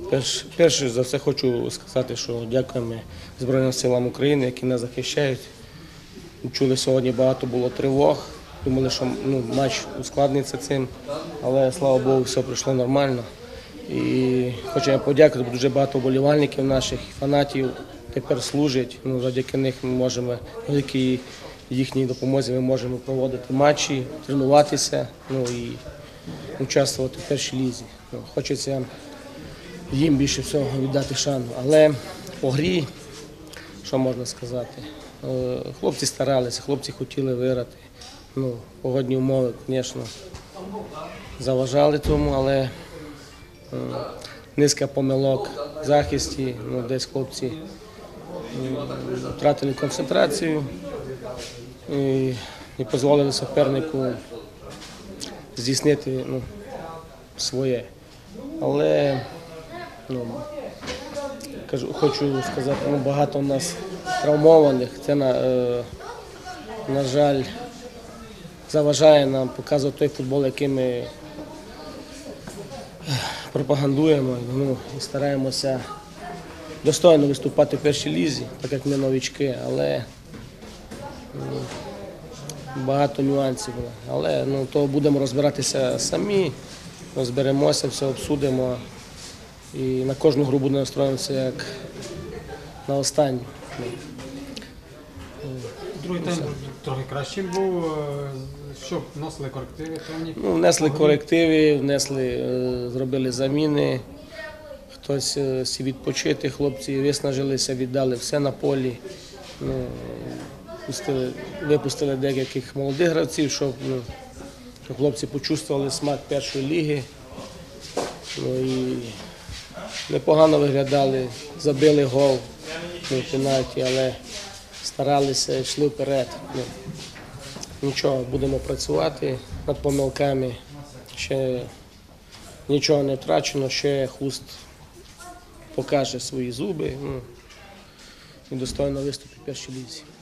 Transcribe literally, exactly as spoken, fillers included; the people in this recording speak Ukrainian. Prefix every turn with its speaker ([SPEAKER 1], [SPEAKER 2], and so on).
[SPEAKER 1] Перш, перше за все хочу сказати, що дякуємо Збройним силам України, які нас захищають. Чули, сьогодні багато було тривог, думали, що ну, матч ускладниться цим, але, слава Богу, все пройшло нормально. І хочу подякувати, бо дуже багато вболівальників наших, фанатів тепер служать. Ну, завдяки них ми можемо, завдяки їхній допомозі ми можемо проводити матчі, тренуватися ну, і участвувати в першій лізі. Ну, хочеться їм більше всього віддати шану. Але по грі, що можна сказати, хлопці старалися, хлопці хотіли виграти. Ну, погодні умови, звісно, заважали тому, але низка помилок в захисті, ну, десь хлопці втратили концентрацію і не дозволили супернику здійснити ну, своє. Але ну, кажу, хочу сказати, ну, багато у нас травмованих. Це, на, е, на жаль, заважає нам показувати той футбол, який ми пропагандуємо ну, і стараємося достойно виступати в першій лізі, так як ми новички, але ну, багато нюансів. Але ну, то будемо розбиратися самі, розберемося, все обсудимо і на кожну гру будемо настроїмося як на останню.
[SPEAKER 2] Другий тайм трохи кращим був. Що вносили корективи?
[SPEAKER 1] Ну, внесли корективи, внесли, зробили заміни. Хтось сів відпочити, хлопці виснажилися, віддали все на полі. Ну, пустили, випустили деяких молодих гравців, щоб ну, хлопці почувствували смак першої ліги. Ну, і непогано виглядали, забили гол ну, в пенальті, але старалися, йшли вперед. Ну, нічого, будемо працювати над помилками. Ще нічого не втрачено, ще Хуст покаже свої зуби ну, і достойно виступить в першій лізі.